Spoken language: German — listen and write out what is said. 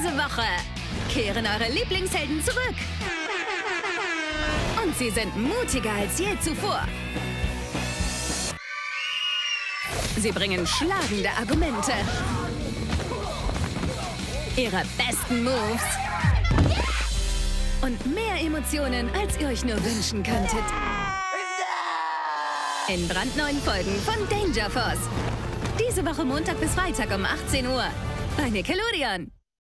Diese Woche kehren eure Lieblingshelden zurück. Und sie sind mutiger als je zuvor. Sie bringen schlagende Argumente, ihre besten Moves und mehr Emotionen, als ihr euch nur wünschen könntet. In brandneuen Folgen von Danger Force. Diese Woche Montag bis Freitag um 18 Uhr bei Nickelodeon.